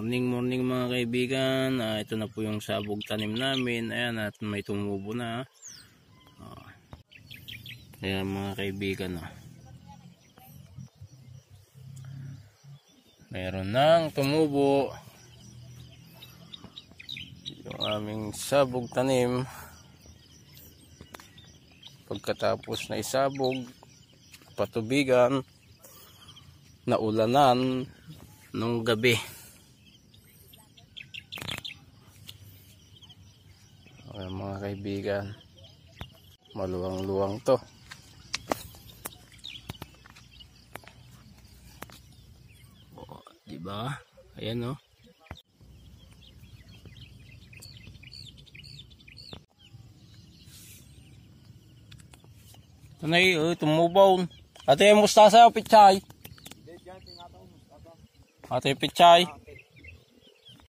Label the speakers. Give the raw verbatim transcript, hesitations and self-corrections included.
Speaker 1: Morning morning mga kaibigan. Ah, ito na po yung sabog tanim namin. Ayan, at may tumubo na. Ah, ayan mga kaibigan. Ah. Meron nang tumubo yung aming sabog tanim. Pagkatapos na isabog, patubigan, naulanan nung gabi. Ayan mga kaibigan, maluwang-luwang to. Oh, diba? Ayan oh. Ito na yun, tumubaw. Ate yung mustasa o pichay? Ate yung pichay.